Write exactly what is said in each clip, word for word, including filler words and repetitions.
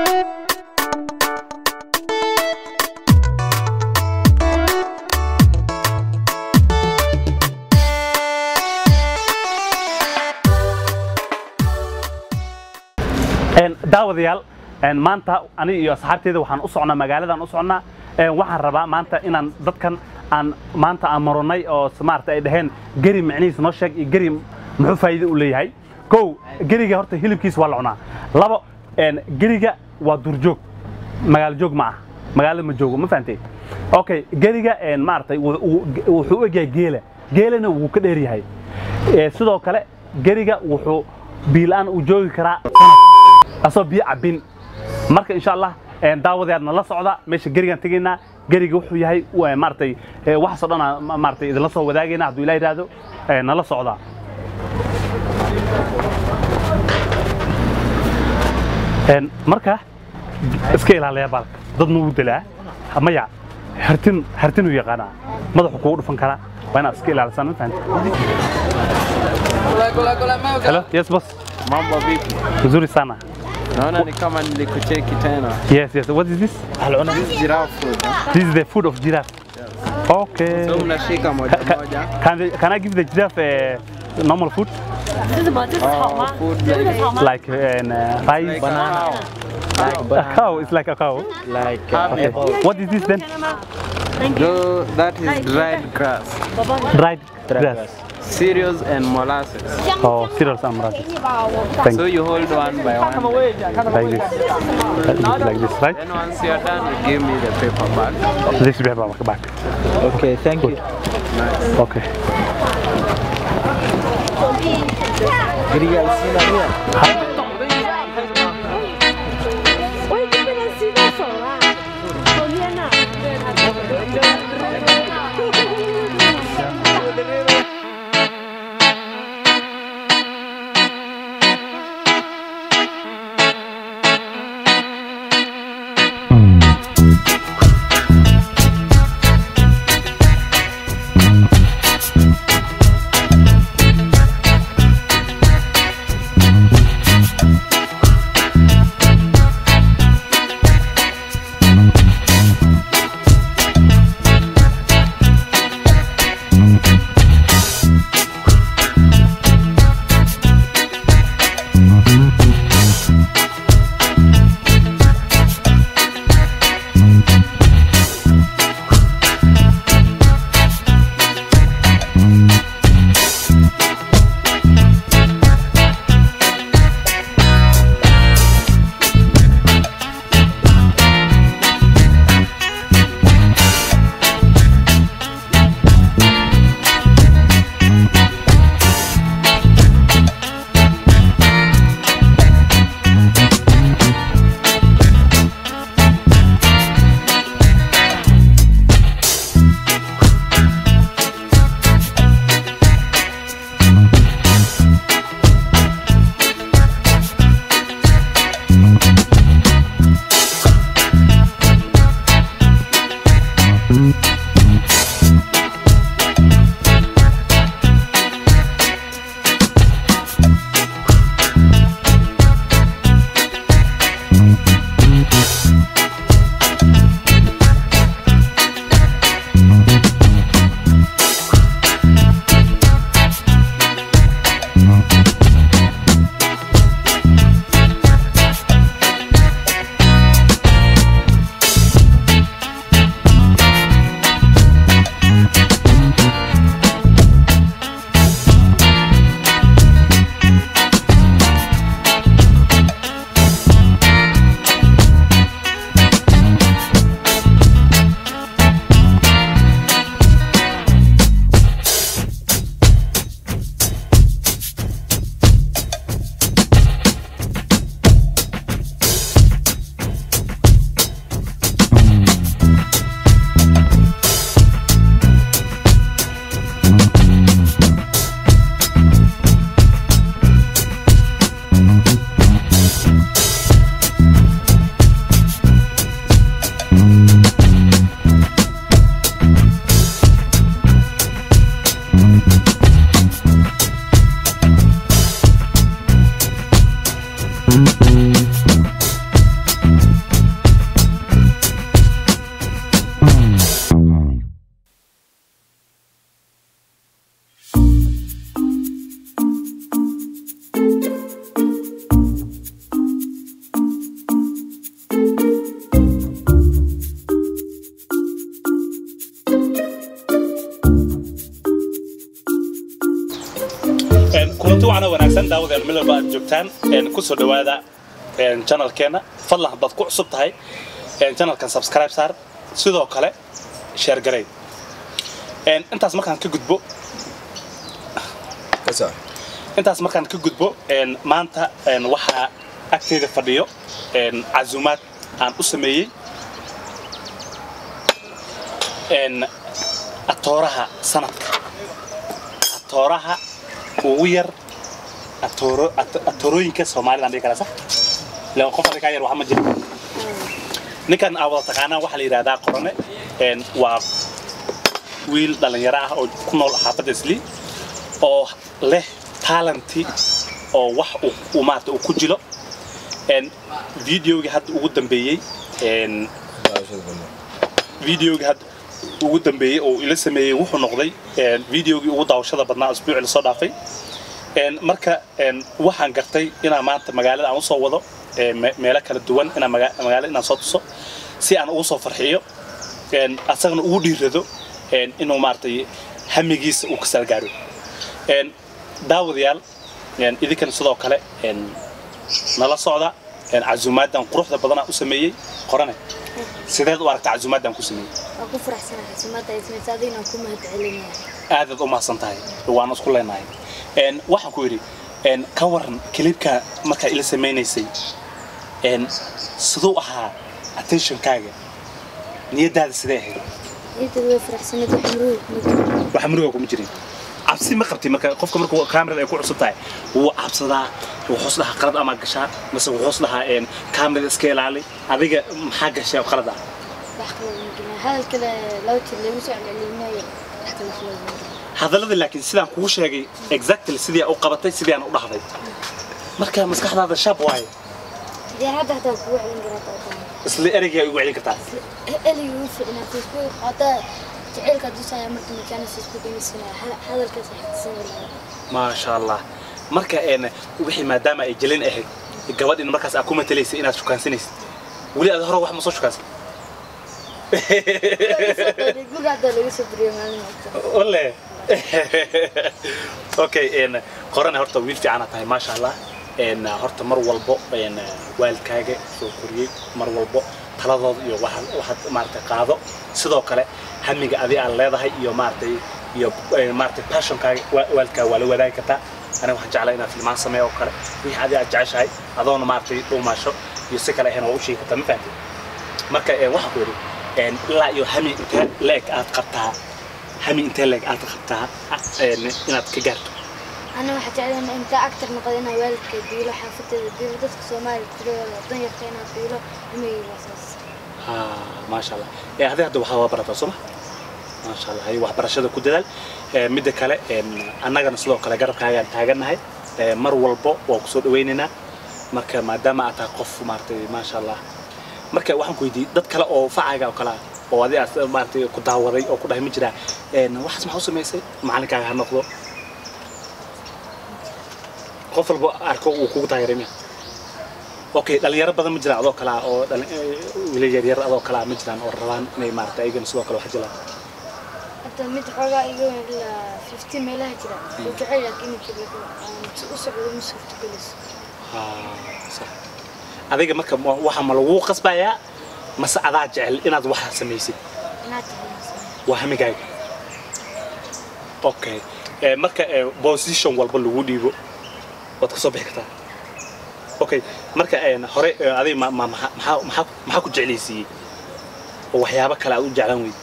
daawadayaal maanta ani iyo asxaabteeda waxaan u socnaa magaaladan u socnaa waxaan rabaa maanta inaan dadkan aan maanta aan maronay oo smaart ay dhaheen gari macnihiis noo sheeg iyo gari muxuu faa'iido u leeyahay kow gariga horta hilibkiis waa la cunaa labo gariga waa duurjoog magaalo joog ma ah magaalo ma joogo ma fahamtay okay gariga maartay wuxuu u egyahay geela geelana wuu ka dheer yahay sidoo kale gariga wuxuu biilaan u joogi karaa asoo biyo cabin marka insha Allah daawadayaadna la socda meesha garigan tagaynaa gariga wuxuu yahay maartay wax soo dhan maartay idin la soo wadaagayna haduu ilaahay raado nala socda en marka iska ilaaliya bal dad nuu dilaa maya hartin hartin u yaqaana madaxu ku dhufan kara waana iska ilaalisan fahant hello yes boss mambo vipi nzuri sana naona ni kama nilikucheki tena yes yes what is this this is giraffe food huh? This is the food of giraffe yes. Okay so mnashika moja moja can they, can I give the giraffe uh, normal food this is this is oh, food like, like uh, rice like banana like a cow it's like a cow like uh, okay. What is this then no, that is dried grass dried grass cereals and molasses. Oh, cereals and molasses. Thank so you hold one by one. Like this. Like this, right? Then once you're done, you give me the paper back. This paper back. Okay, thank you. Nice. Okay. walba aad joogtaan ku soo dhawaada channelkeena fadlan haddaad ku cusub tahay channelkan subscribe saar sidoo kale share garay intaas markaan ka gudbo intaas markaan ka gudbo maanta waxa agteeda fadhiyo azumaad aan u sameeyay atooraha sanadka atooraha ugu yar atooro atoorooyinka Soomaaliland ay kala sax loo qof ka yar waxa ma jiro ninkan awal taqaana waxa la yiraahdaa qorone een waa wiil dhalinyaro ah oo ku nool xaafadda Isli oo leh talenti oo wax uu maarta uu ku jilo een videoga hadda ugu dambeeyay een videoga hadda ugu dambeeyay oo ila sameeyay wuxuu noqday een videoga ugu daawashada badnaa usbuuc la soo dhaafay een marka een waxaan gartay inaan maanta magaalada aan u soo wado meelo kala duwan inaan magaalada inaan soo tuso si aan ugu soo farxiyo een asagana ugu dhiirado een inuu maartay hamigiisa uu ka salgaaro een daawadayaal een idinkan sidoo kale een nala socda een azumaaddan quruxda badan u sameeyay qorane sideed u aragtaa azumaaddan ku sameeyay waan ku faraxsanahay azumaadda ay sameeyay inaan ku mahadcelinayo aad aad u mahadsantahay waan isku leenahay een waxaan ku yiri een ka waran klibka marka ila sameynaysay een sidoo ahaa attention kaaga niyadaada sidee ahayd niyadda way faraxsanayd waxmuruug wax muruug kuma jirin absi ma qabtay marka qofka markuu kaamirada ay ku cusub tahay wuu absadaa wuu xuslaha qalad ama gashaa mise wuu xuslaha een kaamirada iska ilaali adiga maxaa gashay qalad ah wax kale hal kale loo tilmaamo soo celinayo hadalada laakiin sidaan kugu sheegay exactly sidii u qabatay sidii aan u dhaxday marka maskaxdaada shab waay يا هذا هذا هو علم قراءة isla ereyga ugu celin kartaa اللي يوفي إن فيسبوك هذا تعيل كدوسة يا مرت مكان فيسبوك يمسنا هذا الكاس حتسوي ما شاء الله marka een wixii maadaama ay jelin ahayd gabadh in markaas aku mataleysay inaad shukaansanaysid wali aad hore wax ma soo shukaansan يقول هذا اللي يسوي بريمان wale okay een qorana horta wiil fiican tahay ma sha Allah een horta mar walbo een waalkaaga soo koriyay mar walbo taladooda iyo waxa waxa maartay qaado sidoo kale hamiga adii aan leedahay iyo maartay iyo maartay passion kaaga waalka wala wadaag kartaa ana waxaan jeclahay inaan filmaan sameeyo oo kale wixii adii aad jeceshahay adoona maartay dhuumasho iyo si kale ahna u sheegi kartaa ma fahantin marka ee waxa ku yiri een ilaa iyo hami inta leeg aad qabtaa hami inta leeg aad qabtaa inaad ka gaarto أنا واحد على إن أنت أكتر نقدنا والد كبيرة حافظة كبيرة دتك سومالي كبيرة الدنيا كنا كبيرة مي واساس. آه ما شاء الله. يا هذا هذا وحوا برا تصلح. ما شاء الله هاي واحد برشة كده دال مدة كلا أنا جالس لو كلا جرب كاجا تاجنا هاي مر والبو وقصد ويننا مركا ما دام أتقف مرتي ما شاء الله مركا واحد كويدي دت كلا أو فعجة أو كلا أو هذه مرتي كده وري أو كده مجرى واحد اسمه حسن ميسي معنا كاجا هنقله qof walba arko uu kugu taageeraya okay dhalinyaro badan ma jiraan adoo kala oo wiilal yar yar adoo kala ma jiraan oo rabaan inay maartay aygan sidoo kale wax jilaan hadda mid xogaa iga ila fifty meelaha jira oo jacayl laakiin kibir u socdo ma soo galis ha sax adiga marka waxa ma lagu qasbayaa mase adaa jecel inaad wax samaysid inaad waa hamigaaga okay marka position walba lagu dhiibo wad ka soo bixi kartaa okay marka een hore adiga ma maxaa maxaa maxaa ku jeclaysiiyay oo waxyaabo kale aad u jeclaan weyd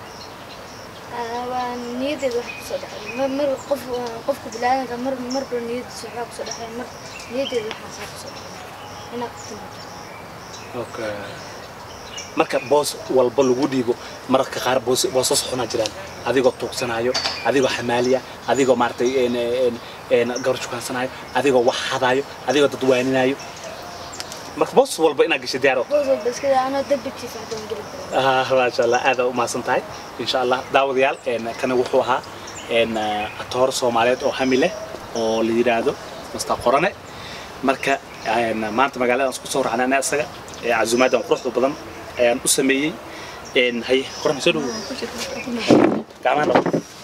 aan niyadda wax soo dhaxay mar qof qofku bilaadanka mar mar bro niyadda soo xaq soo dhaxay mar niyadda wax soo dhaxay ina ku okay marka boos walba lagu dhiibo marka qaar boos boos xuna jiraan adigoo tuugsanayo adigoo xamaaliya adigoo maartay een een gabar shukaansanaayo adigoo wax hadayo adigoo dad waaninayo marka boos walba inaad gashay diyaar oo boos walba iska ana dabti fahdon galay ah ma sha Allah aad u maasantahay insha Allah daawadayaal een kana wuxuu ahaa een atoor Soomaaliyeed oo hami leh oo la yiraahdo Masta Qorane marka een maanta magaalada isku soo raacnaa asaga ee azumaaddan quruxda badan ayaan u sameeyay een hay Qorane soo dhaw gacmaha